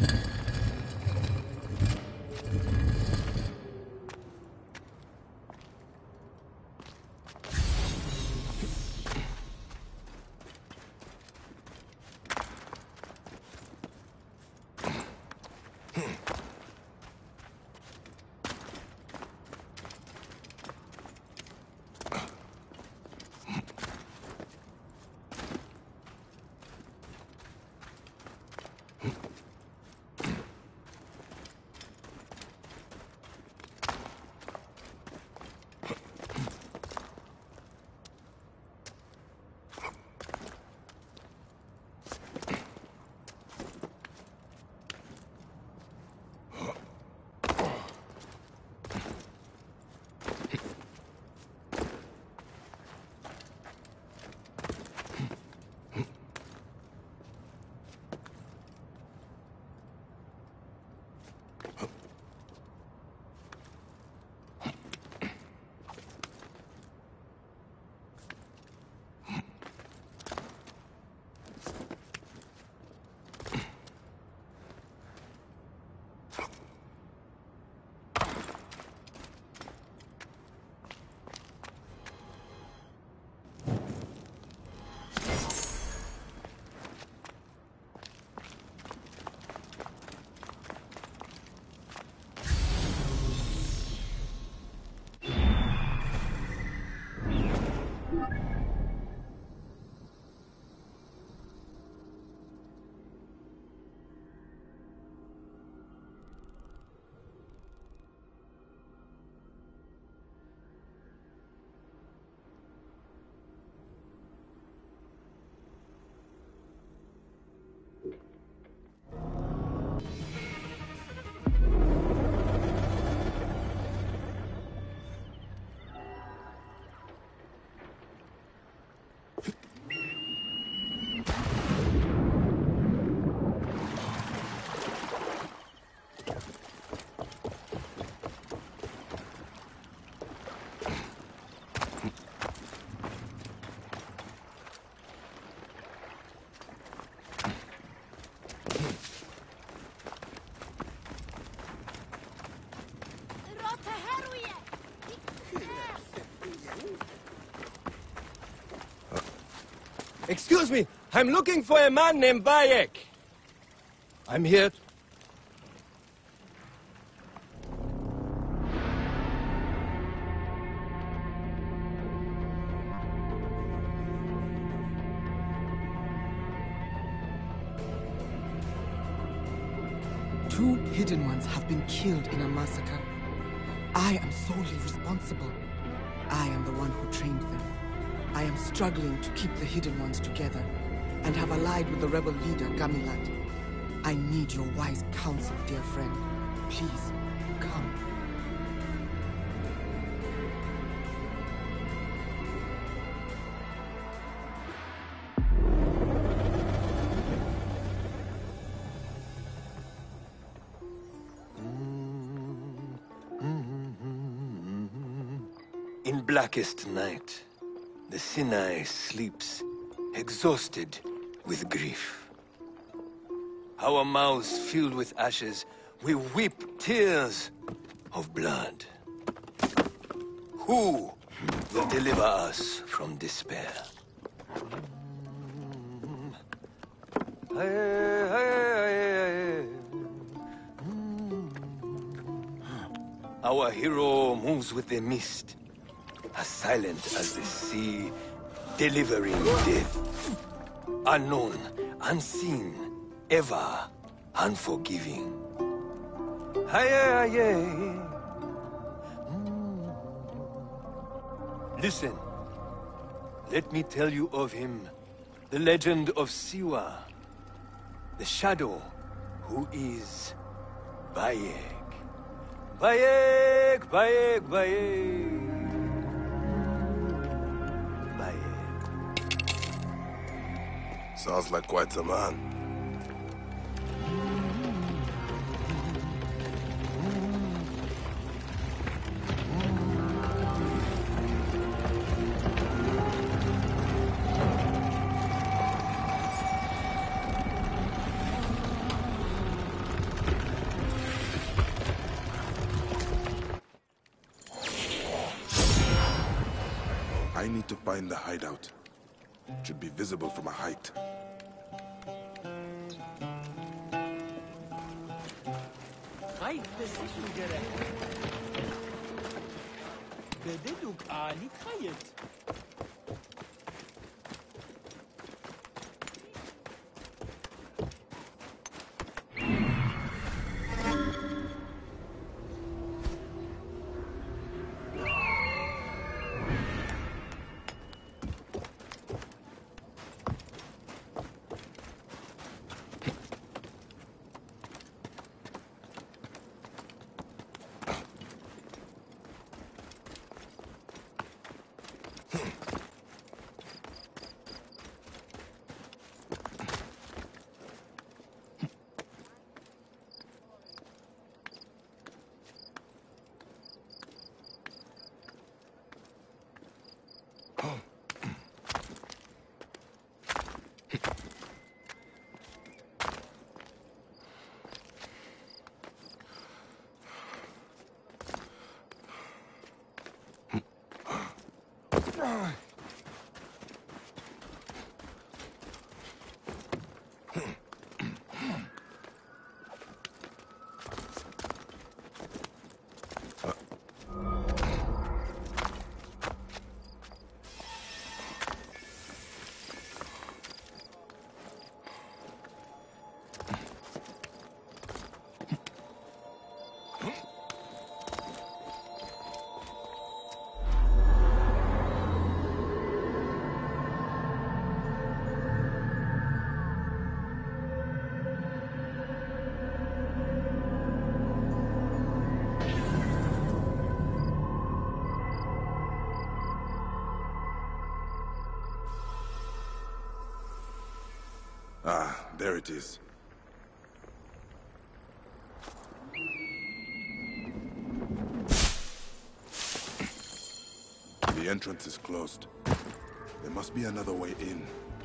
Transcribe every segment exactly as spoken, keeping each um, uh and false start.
Excuse me, I'm looking for a man named Bayek. I'm here. Two hidden ones have been killed in a massacre. I am solely responsible. I am the one who trained them. I am struggling to keep the hidden ones together, and have allied with the rebel leader, Gamilat. I need your wise counsel, dear friend. Please, come. In blackest night, the Sinai sleeps, exhausted with grief. Our mouths filled with ashes, we weep tears of blood. Who will deliver us from despair? Our hero moves with the mist, as silent as the sea, delivering death. Unknown, unseen, ever unforgiving. Aye, aye, aye. Listen, let me tell you of him, the legend of Siwa, the shadow who is Bayek. Bayek, Bayek, Bayek. Sounds like quite a man. I need to find the hideout. It should be visible from a height. Right decision, Derek. بدلوك آني خيط. Ah, there it is. The entrance is closed. There must be another way in.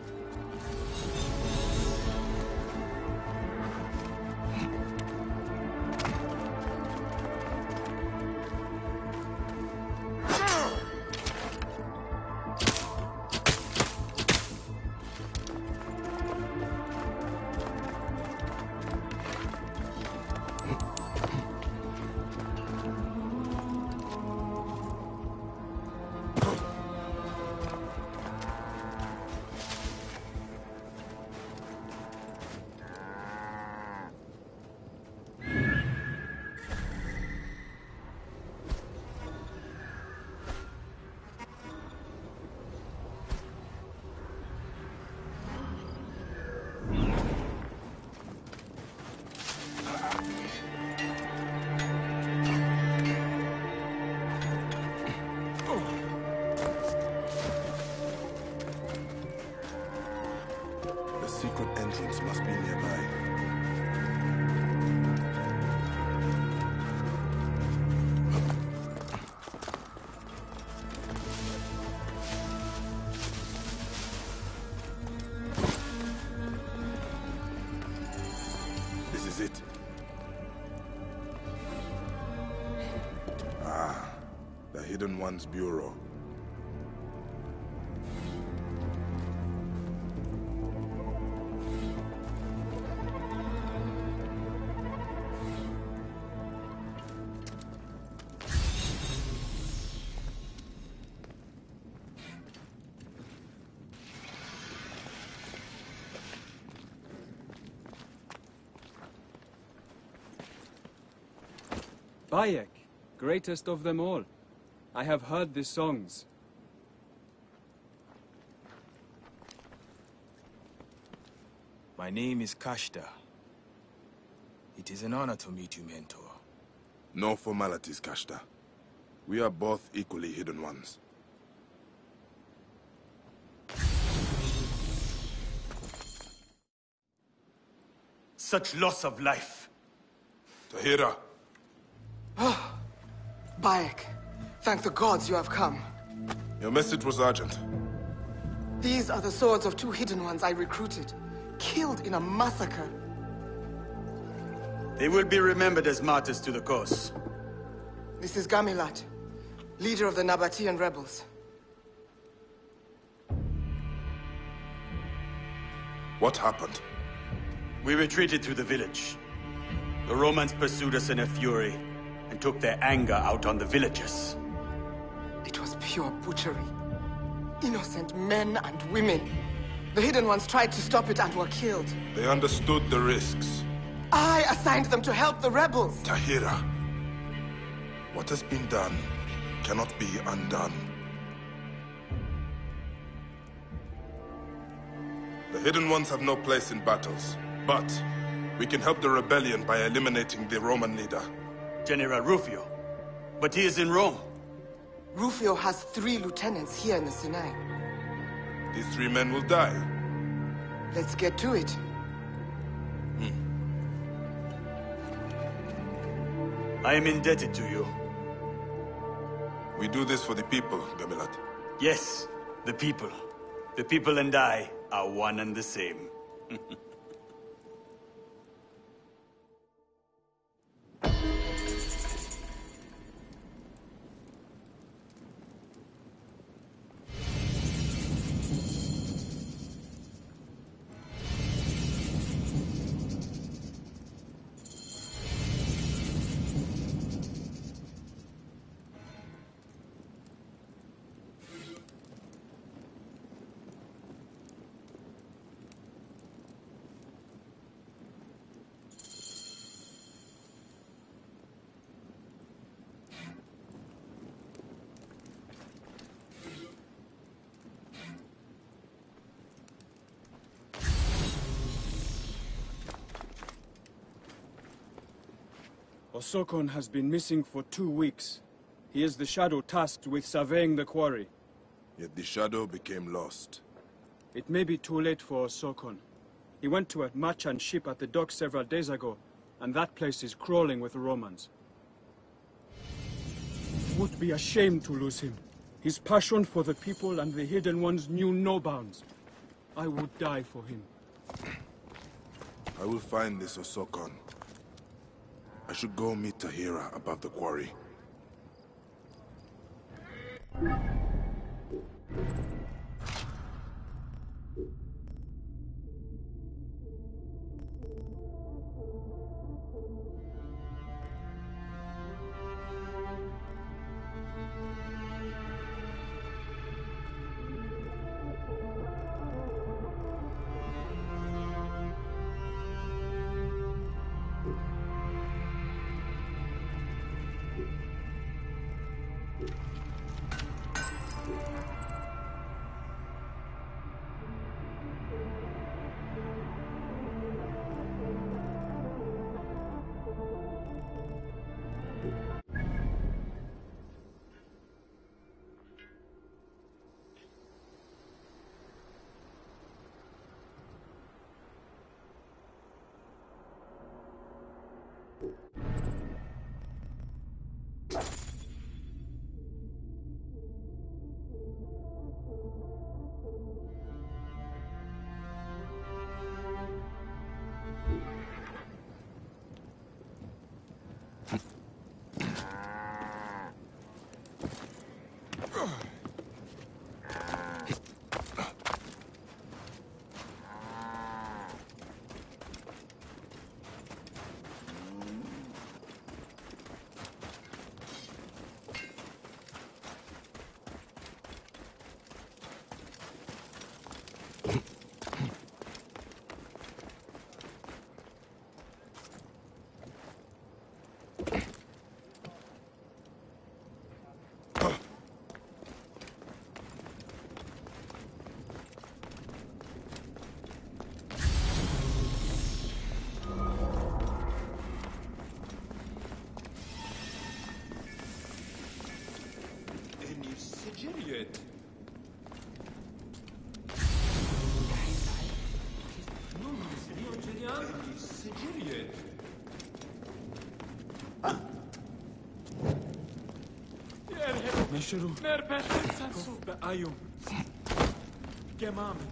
secret entrance must be nearby. This is it. Ah, the Hidden One's Bureau. Bayek, greatest of them all. I have heard the songs. My name is Kashta. It is an honor to meet you, Mentor. No formalities, Kashta. We are both equally Hidden Ones. Such loss of life. Tahira! Bayek, thank the gods you have come. Your message was urgent. These are the swords of two Hidden Ones I recruited, killed in a massacre. They will be remembered as martyrs to the cause. This is Gamilat, leader of the Nabatean rebels. What happened? We retreated through the village. The Romans pursued us in a fury and took their anger out on the villagers. It was pure butchery. Innocent men and women. The Hidden Ones tried to stop it and were killed. They understood the risks. I assigned them to help the rebels. Tahira, what has been done cannot be undone. The Hidden Ones have no place in battles, but we can help the rebellion by eliminating the Roman leader. General Rufio. But he is in Rome. Rufio has three lieutenants here in the Sinai. These three men will die. Let's get to it. I am indebted to you. We do this for the people, Gamilat. Yes, the people. The people and I are one and the same. Osokon has been missing for two weeks. He is the shadow tasked with surveying the quarry. Yet the shadow became lost. It may be too late for Osokon. He went to a merchant ship at the dock several days ago, and that place is crawling with Romans. It would be a shame to lose him. His passion for the people and the Hidden Ones knew no bounds. I would die for him. I will find this Osokon. I should go meet Tahira above the quarry. نشرو نربح سنسو بأيوم كمام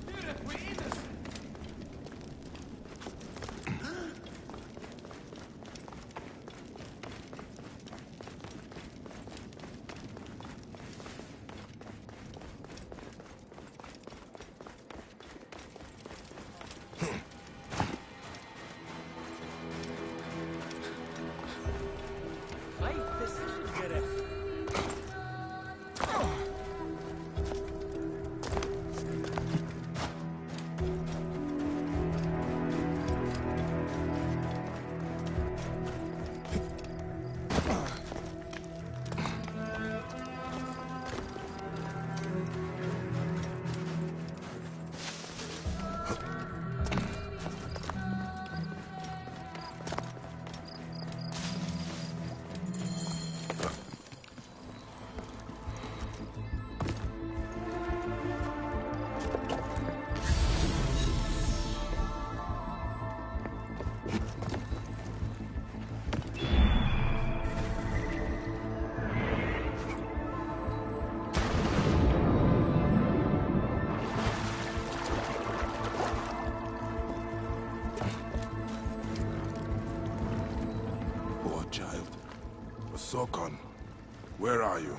Sokon, where are you?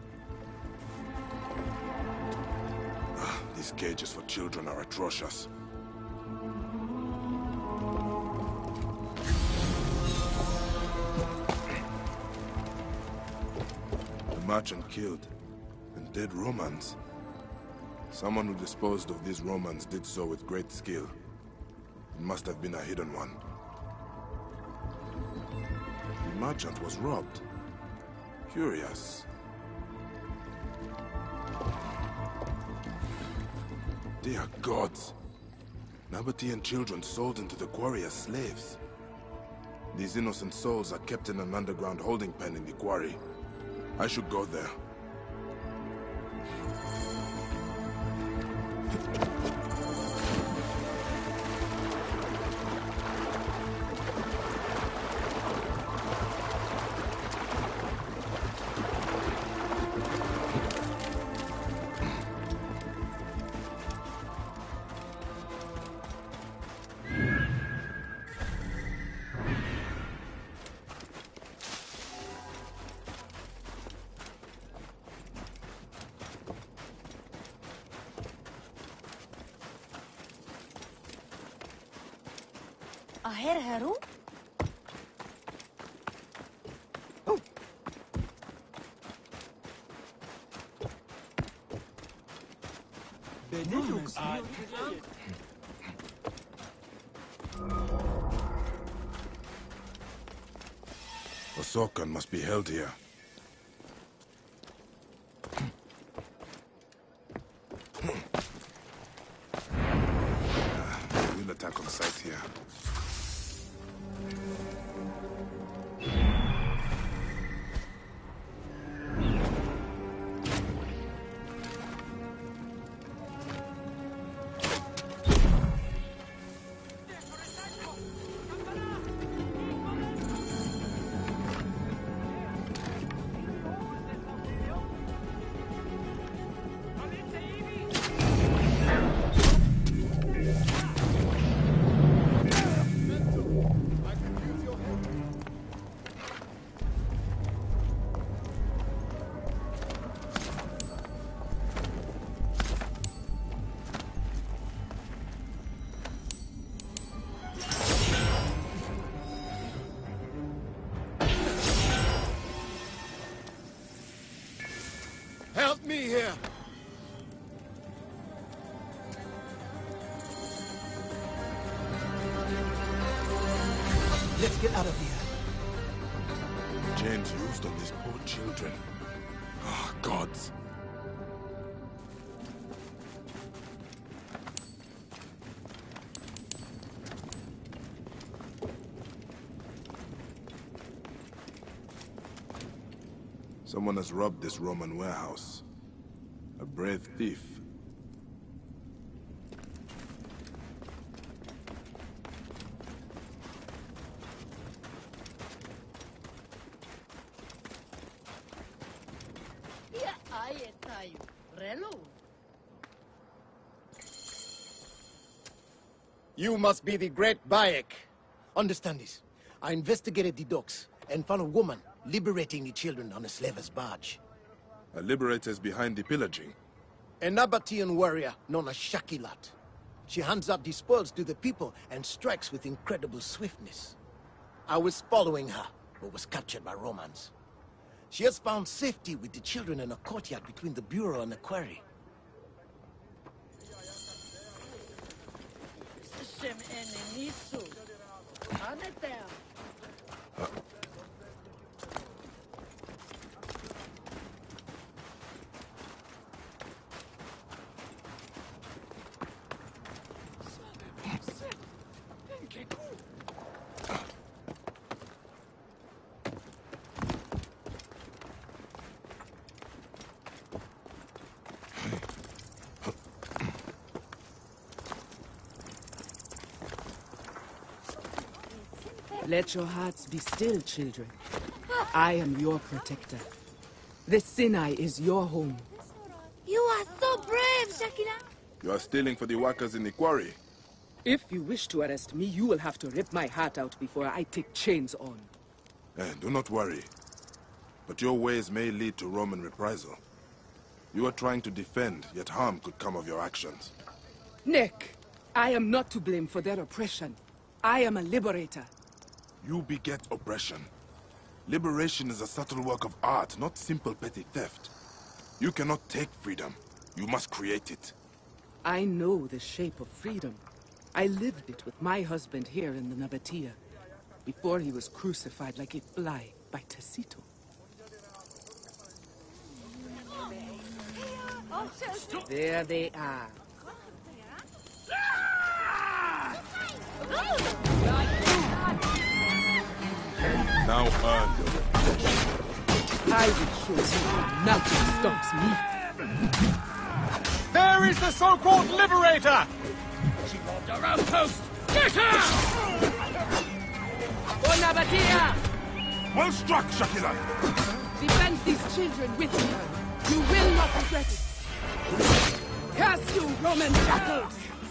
Ah, these cages for children are atrocious. The merchant killed, and dead Romans. Someone who disposed of these Romans did so with great skill. It must have been a hidden one. The merchant was robbed. Curious. Dear gods! Nabatean children sold into the quarry as slaves. These innocent souls are kept in an underground holding pen in the quarry. I should go there. Aher Haru? Sokon must be held here. We'll attack on sight here. Help me here! Let's get out of here. Chains used on these poor children. Ah, gods. Someone has robbed this Roman warehouse. A brave thief. You must be the great Bayek. Understand this. I investigated the docks and found a woman liberating the children on a slaver's barge. A liberator is behind the pillaging. A Nabatean warrior known as Shakilat. She hands out the spoils to the people and strikes with incredible swiftness. I was following her, but was captured by Romans. She has found safety with the children in a courtyard between the bureau and the quarry. Let your hearts be still, children. I am your protector. The Sinai is your home. You are so brave, Shakila. You are stealing for the workers in the quarry. If you wish to arrest me, you will have to rip my heart out before I take chains on. Eh, do not worry. but your ways may lead to Roman reprisal. You are trying to defend, yet harm could come of your actions. Nick, I am not to blame for their oppression. I am a liberator. You beget oppression. Liberation is a subtle work of art, not simple petty theft. You cannot take freedom. You must create it. I know the shape of freedom. I lived it with my husband here in the Nabatea, before he was crucified like a fly by Tacito. There they are. Now earn your reputation. I will show you nothing stops me. There is the so-called liberator! She robbed our outpost! Get her! For Nabatea! Well struck, Shakila! Defend these children with me. You will not regret it. Curse you, Roman shackles!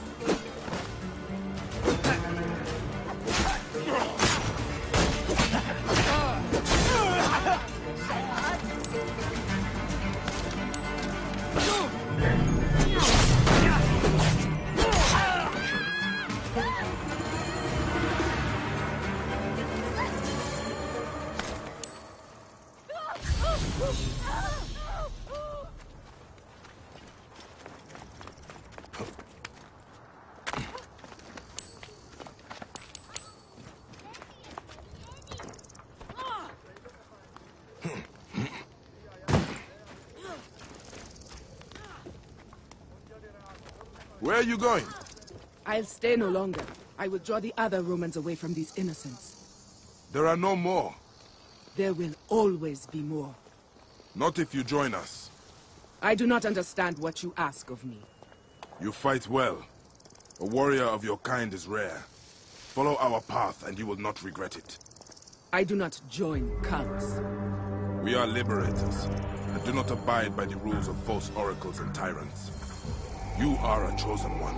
Where are you going? I'll stay no longer. I will draw the other Romans away from these innocents. There are no more. There will always be more. Not if you join us. I do not understand what you ask of me. You fight well. A warrior of your kind is rare. Follow our path and you will not regret it. I do not join cults. We are liberators, and do not abide by the rules of false oracles and tyrants. You are a chosen one.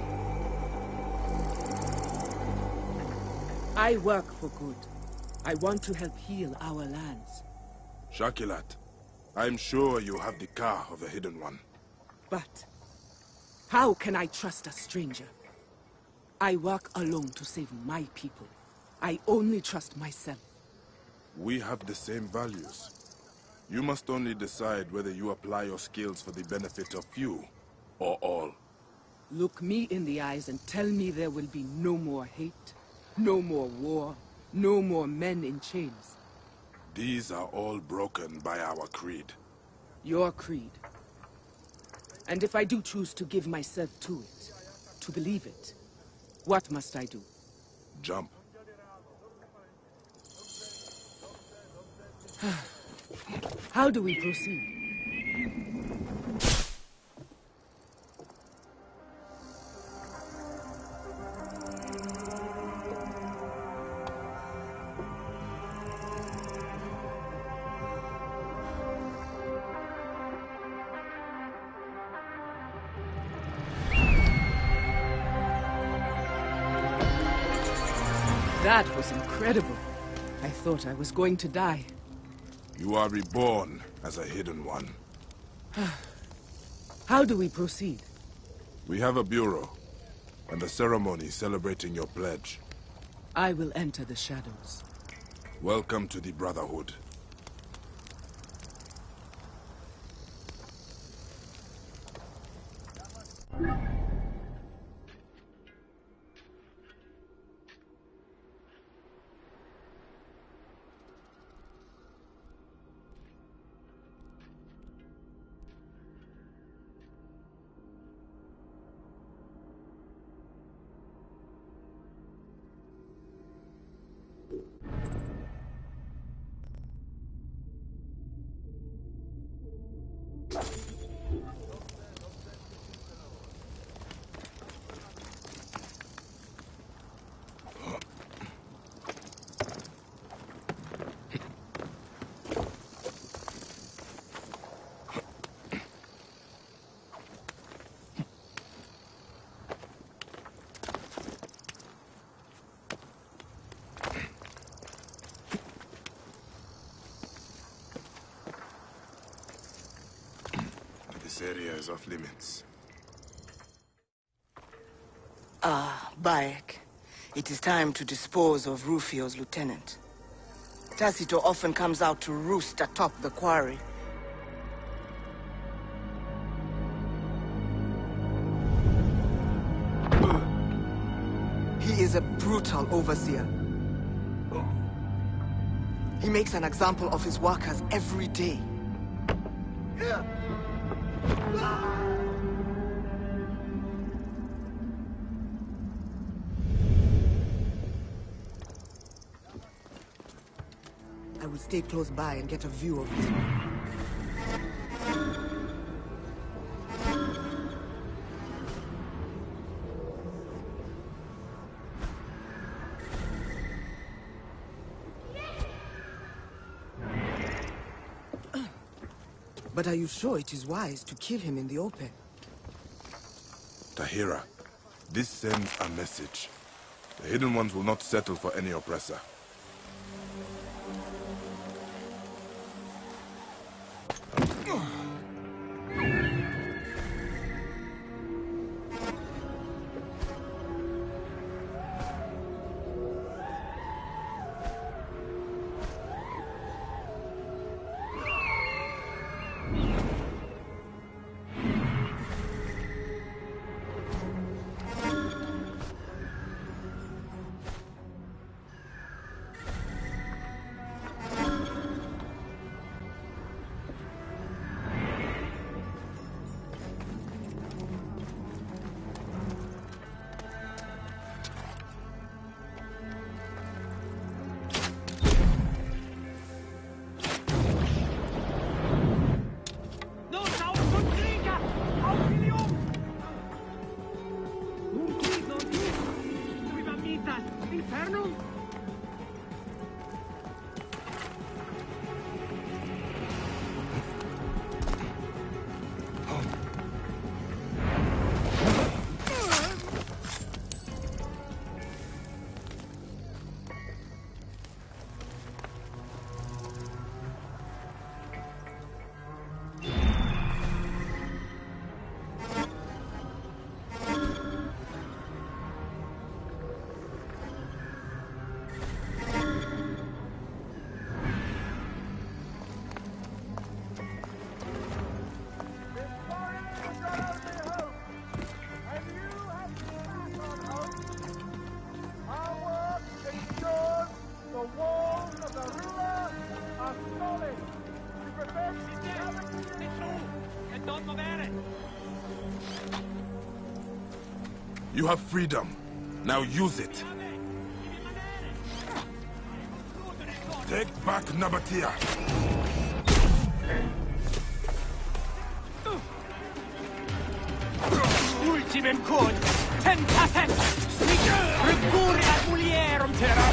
I work for good. I want to help heal our lands. Shakilat, I'm sure you have the car of the Hidden One. But how can I trust a stranger? I work alone to save my people. I only trust myself. We have the same values. You must only decide whether you apply your skills for the benefit of few or all. Look me in the eyes and tell me there will be no more hate, no more war, no more men in chains. These are all broken by our creed. Your creed. And if I do choose to give myself to it, to believe it, what must I do? Jump. How do we proceed? That was incredible. I thought I was going to die. You are reborn as a Hidden One. How do we proceed? We have a bureau, and a ceremony celebrating your pledge. I will enter the shadows. Welcome to the Brotherhood. This area is off limits. Ah, Bayek. It is time to dispose of Rufio's lieutenant. Tacito often comes out to roost atop the quarry. He is a brutal overseer. He makes an example of his workers every day. I will stay close by and get a view of it. But are you sure it is wise to kill him in the open? Tahira, this sends a message. The Hidden Ones will not settle for any oppressor. You have freedom. Now use it. Take back Nabatea. Ultimem cod, tentaset, riguri ad mulierum terra.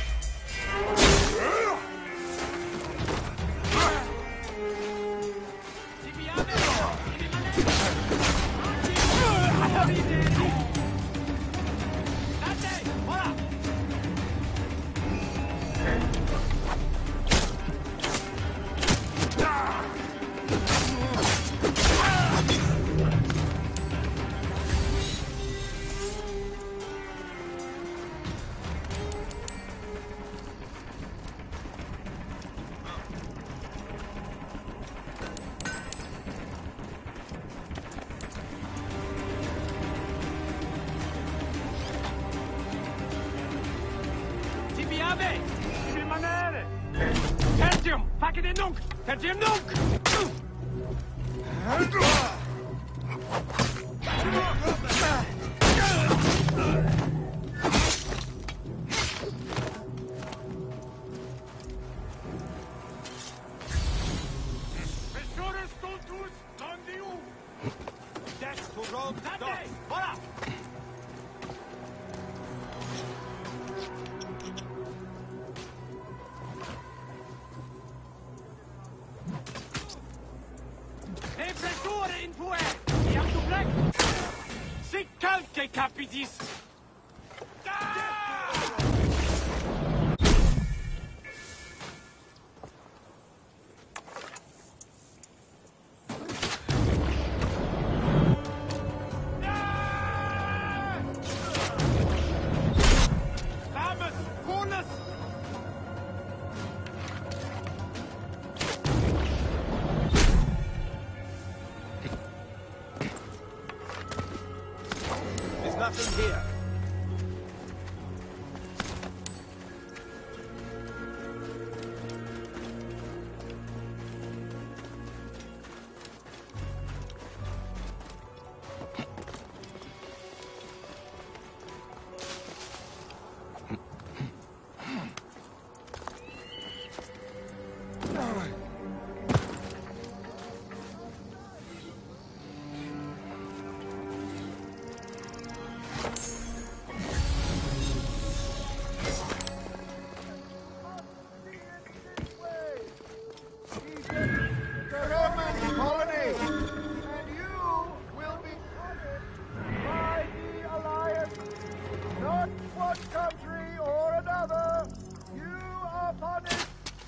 Tertium! Packet in nunc! Tertium nunc! Pesores cultus non diu! Dex to Rome, Date! Voilà! Depressore in puer! Iam duplec! Sic calce capitis!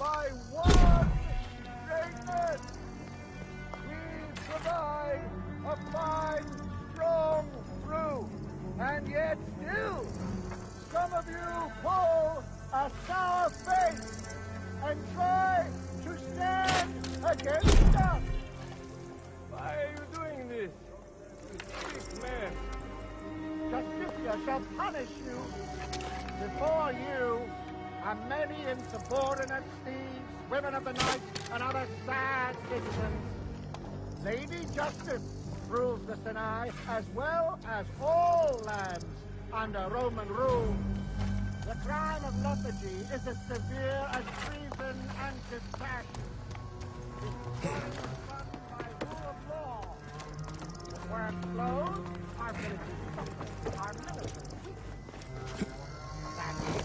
by one greatness. We provide a fine, strong brew, and yet still, some of you pull a sour face and try to stand against us. Why are you doing this? You sick man. Justicia shall punish you. Before you are many insubordinate thieves, women of the night, and other sad citizens. Lady Justice rules the Sinai as well as all lands under Roman rule. The crime of lethargy is as severe as treason and dispassion. It's run by rule of law. Where it flows, our villages suffer, our military weak. That's it.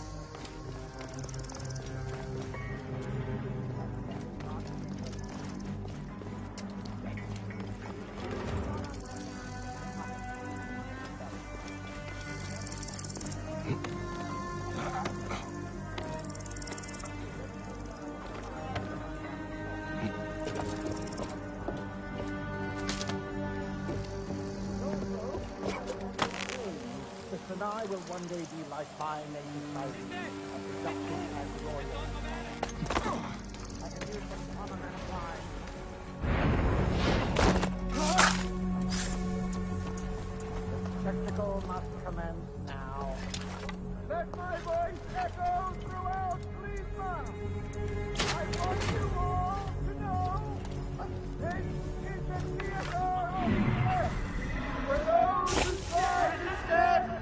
And I will one day be like fine lady Clyde, as seductive as royal. I can use some common and wine. The spectacle must commence now. Let my voice echo throughout Cleveland. I want you all to know this is a theater of death, where those who try to stand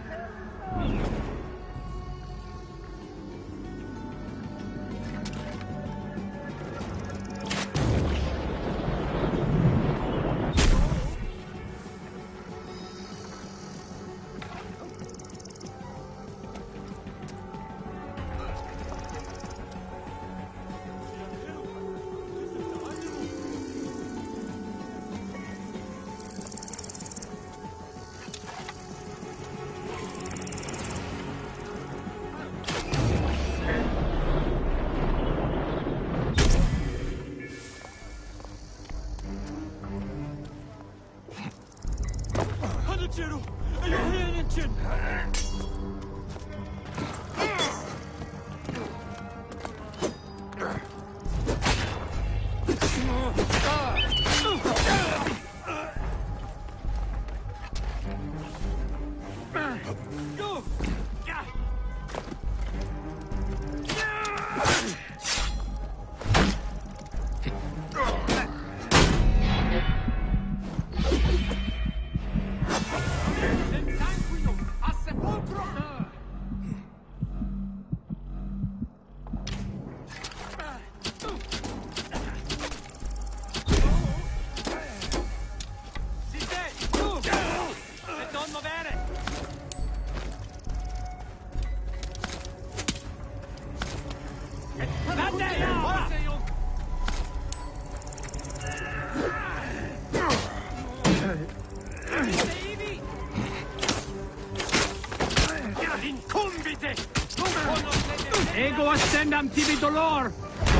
Ego ascendam tibi dolor!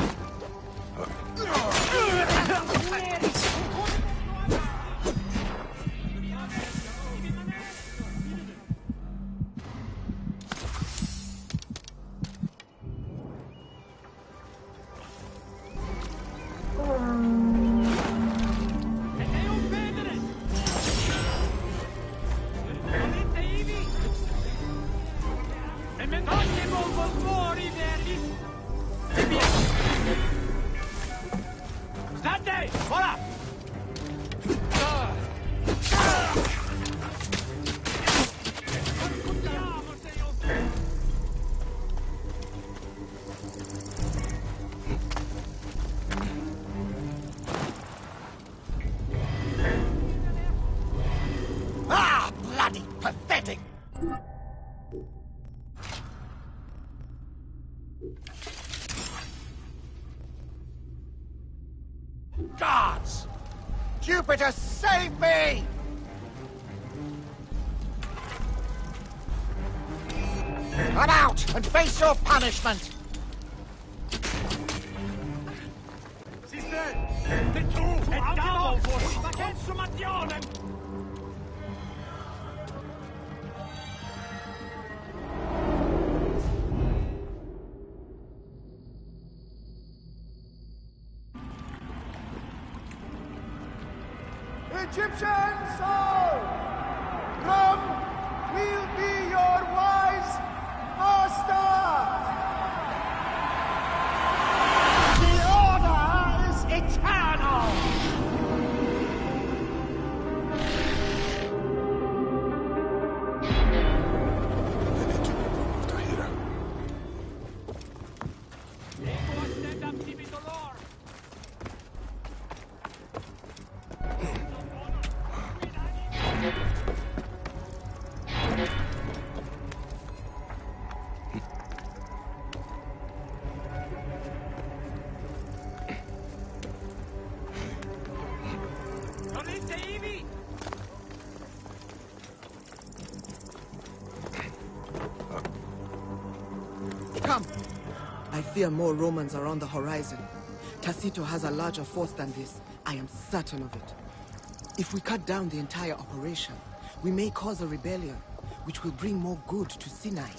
Gods! Jupiter, save me! Come out and face your punishment! Egyptian soul, Rome will be your wise master. The order is eternal. I need to remove Tahira. Come! I fear more Romans are on the horizon. Tacito has a larger force than this. I am certain of it. If we cut down the entire operation, we may cause a rebellion, which will bring more good to Sinai.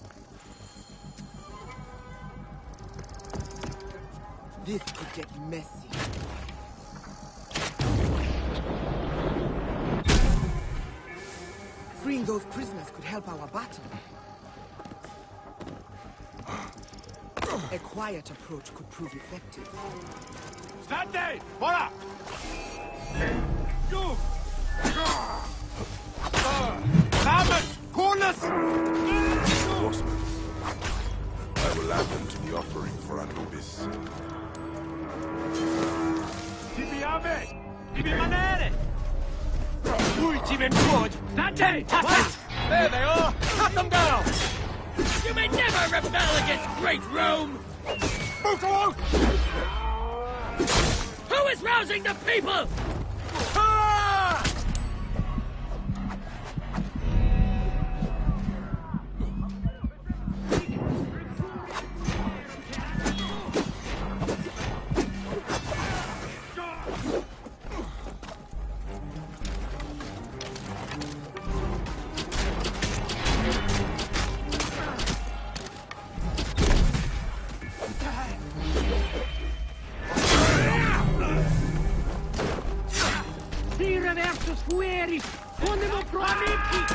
This could get messy. Freeing those prisoners could help our battle. A quiet approach could prove effective. Stande! Voila! Du! Namens! Coolness! Reinforcements. I will add them to the offering for Anubis. Tibiame! Tibi manere! Ultime good! Dante! What? There they are! Cut them down! You may never rebel against great Rome! Bucco! Who is rousing the people? Ah! Tira versus fueri! Onemo pro amici!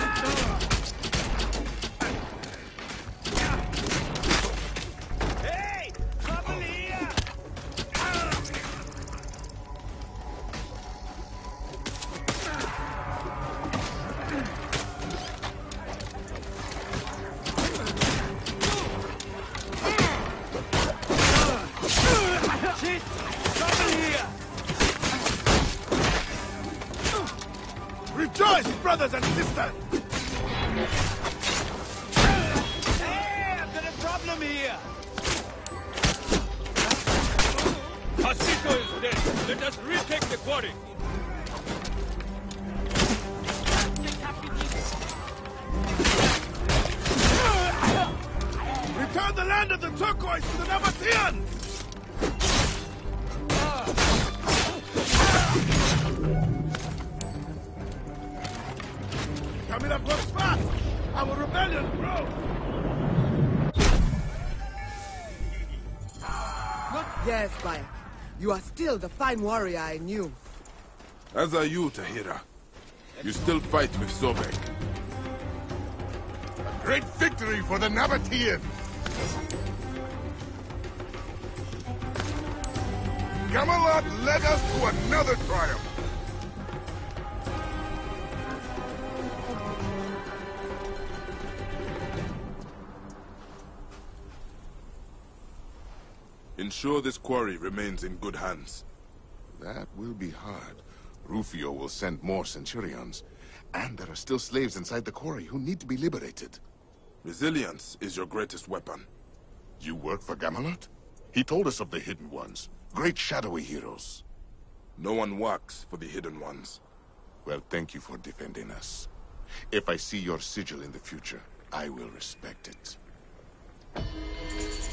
Hey! Trouble here! Shit! Trouble here! Rejoice, brothers and sisters! Hey! I've got a problem here! Tacito is dead. Let us retake the quarry. Return the land of the turquoise to the Nabateans! Camilla works fast! Our rebellion grows! Yes, Bayek. You are still the fine warrior I knew. As are you, Tahira. You still fight with Sobek. A great victory for the Nabateans! Gamelot led us to another triumph! Ensure this quarry remains in good hands. That will be hard. Rufio will send more centurions. And there are still slaves inside the quarry who need to be liberated. Resilience is your greatest weapon. You work for Gamelot? He told us of the Hidden Ones. Great shadowy heroes. No one works for the Hidden Ones. Well, thank you for defending us. If I see your sigil in the future, I will respect it.